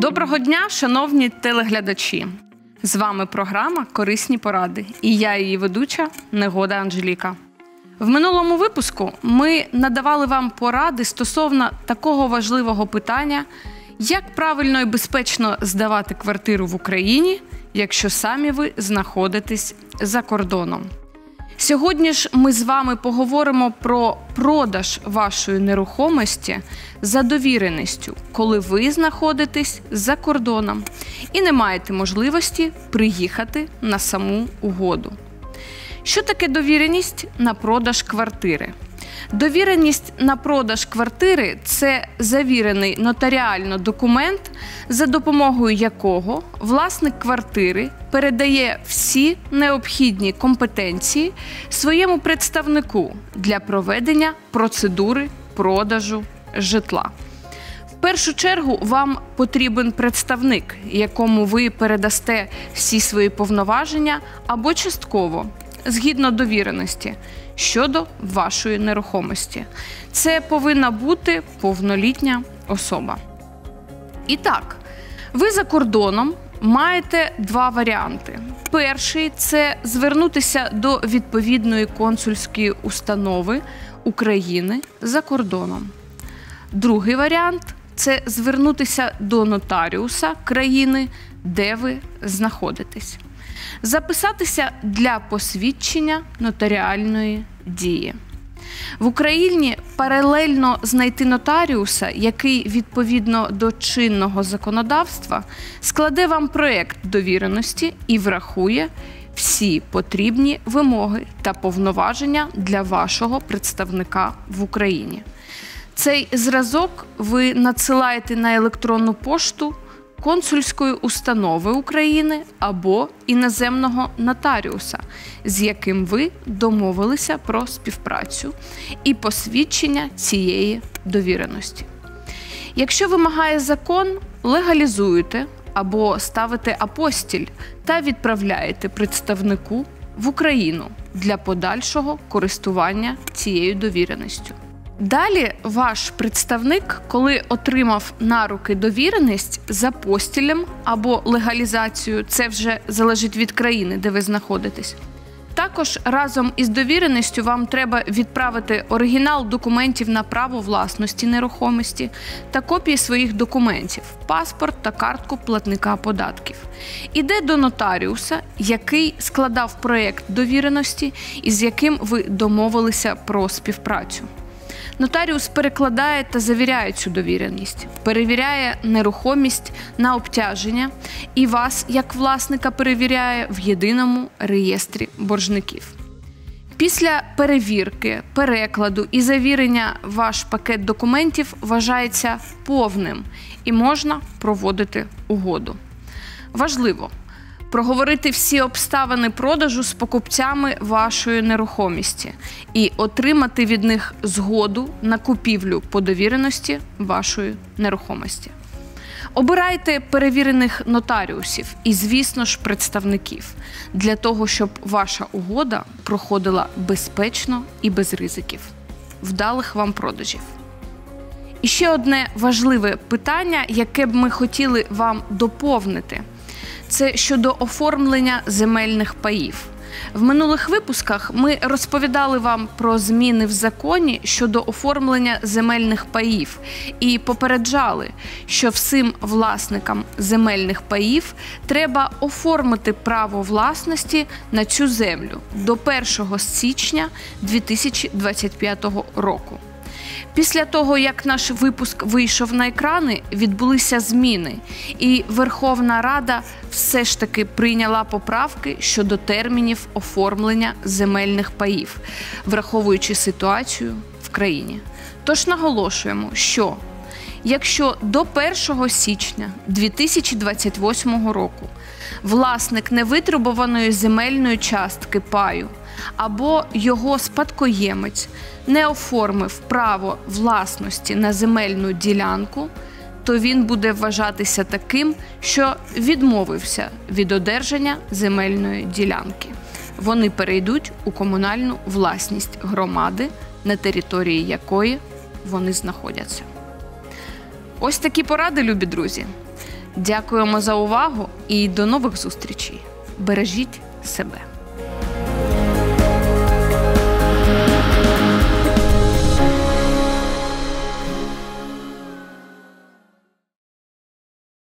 Доброго дня, шановні телеглядачі! З вами програма «Корисні поради» і я її ведуча Негода Анжеліка. В минулому випуску ми надавали вам поради стосовно такого важливого питання, як правильно і безпечно здавати квартиру в Україні, якщо самі ви знаходитесь за кордоном. Сьогодні ж ми з вами поговоримо про продаж вашої нерухомості за довіреністю, коли ви знаходитесь за кордоном і не маєте можливості приїхати на саму угоду. Що таке довіреність на продаж квартири? Довіреність на продаж квартири – це завірений нотаріально документ, за допомогою якого власник квартири передає всі необхідні компетенції своєму представнику для проведення процедури продажу житла. В першу чергу вам потрібен представник, якому ви передасте всі свої повноваження або частково, згідно довіреності, щодо вашої нерухомості. Це повинна бути повнолітня особа. І так, ви за кордоном маєте два варіанти. Перший – це звернутися до відповідної консульської установи України за кордоном. Другий варіант – це звернутися до нотаріуса країни, де ви знаходитесь. Записатися для посвідчення нотаріальної дії. В Україні паралельно знайти нотаріуса, який відповідно до чинного законодавства складе вам проєкт довіреності і врахує всі потрібні вимоги та повноваження для вашого представника в Україні. Цей зразок ви надсилаєте на електронну пошту консульської установи України або іноземного нотаріуса, з яким ви домовилися про співпрацю і посвідчення цієї довіреності. Якщо вимагає закон, легалізуєте або ставите апостіль та відправляєте представнику в Україну для подальшого користування цією довіреністю. Далі ваш представник, коли отримав на руки довіреність за апостілем або легалізацією, це вже залежить від країни, де ви знаходитесь, також разом із довіреністю вам треба відправити оригінал документів на право власності нерухомості та копії своїх документів, паспорт та картку платника податків. Іде до нотаріуса, який складав проєкт довіреності і з яким ви домовилися про співпрацю. Нотаріус перекладає та завіряє цю довіреність, перевіряє нерухомість на обтяження і вас, як власника, перевіряє в єдиному реєстрі боржників. Після перевірки, перекладу і завірення ваш пакет документів вважається повним і можна проводити угоду. Важливо проговорити всі обставини продажу з покупцями вашої нерухомості і отримати від них згоду на купівлю по довіреності вашої нерухомості. Обирайте перевірених нотаріусів і, звісно ж, представників для того, щоб ваша угода проходила безпечно і без ризиків. Вдалих вам продажів! І ще одне важливе питання, яке б ми хотіли вам доповнити – це щодо оформлення земельних паїв. В минулих випусках ми розповідали вам про зміни в законі щодо оформлення земельних паїв і попереджали, що всім власникам земельних паїв треба оформити право власності на цю землю до 1 січня 2025 року. Після того, як наш випуск вийшов на екрани, відбулися зміни, і Верховна Рада все ж таки прийняла поправки щодо термінів оформлення земельних паїв, враховуючи ситуацію в країні. Тож наголошуємо, що якщо до 1 січня 2028 року власник невитребуваної земельної частки паю або його спадкоємець не оформив право власності на земельну ділянку, то він буде вважатися таким, що відмовився від одержання земельної ділянки. Вони перейдуть у комунальну власність громади, на території якої вони знаходяться. Ось такі поради, любі друзі. Дякуємо за увагу і до нових зустрічей. Бережіть себе.